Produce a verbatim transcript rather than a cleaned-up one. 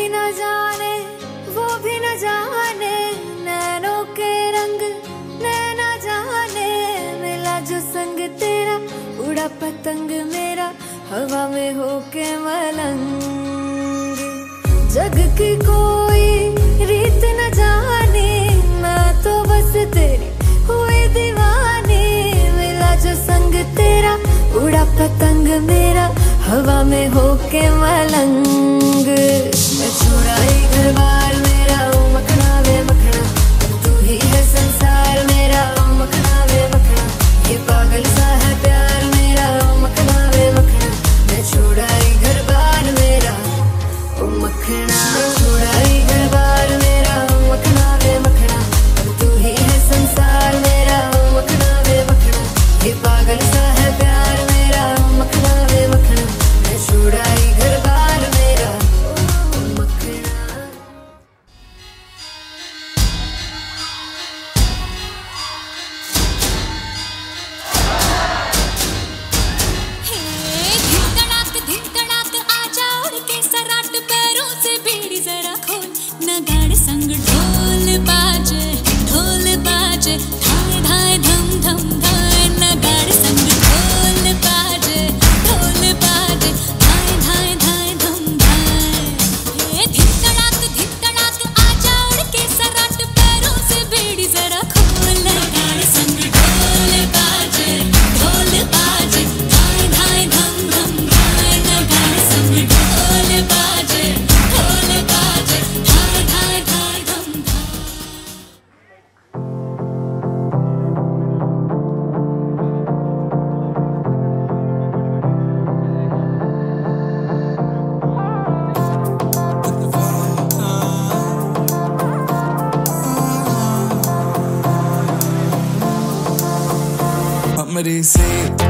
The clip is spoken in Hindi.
न जाने वो भी न जाने, नैनों के रंग नैना जाने। मिला जो संग तेरा उड़ा पतंग मेरा हवा में होके मलंग। जग की कोई रीत न जाने, मैं तो बस तेरी हुई दीवानी। मिला जो संग तेरा उड़ा पतंग मेरा हवा में होके मलंग। मैं छुड़ाई घर बार मेरा ओ मखना वे मखना, तू ही है संसार मेरा ओ मखना वे मखना। ये पागल सा है प्यार मेरा ओ मखना वे मखना। मैं छुड़ाई घर बार मेरा ओ मखना, छुड़ाई घर बार मेरा ओ मखना वे मखना। तू ही है संसार मेरा ओ मखना वे मखना। ये पागल सा है प्यार मेरा ओ मखना वे मखना। मैं छुड़ाई घर बार मेरा ओ मखना। धिन तड़ाक धिन तड़ाक आजा उड़ के सराट, पैरों से बीड़ी जरा खोल, नगाड़े संग ढोल बाजे ढोल बाजे, धाए धाए धम धम धाए। नगाड़े संग ढोल बाजे ढोल बाजे, धाए धाए धाए धम धाए। धिन तड़ाक धिन तड़ाक आजा उड़ के सराट, पैरों से बीड़ी जरा खोल, नगाड़े संग ढोल बाजे ढोल बाजे, धाए धाए धम धम धाए। नगाड़े संग ढोल बाजे ढोल बाजे, धाए धाए धाए धम धाए। हमरे से